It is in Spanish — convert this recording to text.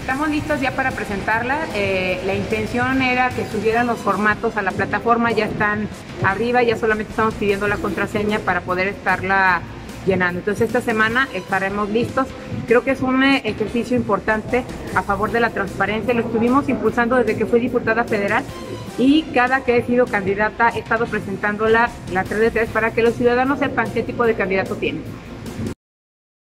estamos listos ya para presentarla. La intención era que subieran los formatos a la plataforma, ya están arriba, ya solamente estamos pidiendo la contraseña para poder estarla llenando. Entonces esta semana estaremos listos. Creo que es un ejercicio importante a favor de la transparencia. Lo estuvimos impulsando desde que fui diputada federal y cada que he sido candidata he estado presentando la 3 de 3 para que los ciudadanos sepan qué tipo de candidato tienen.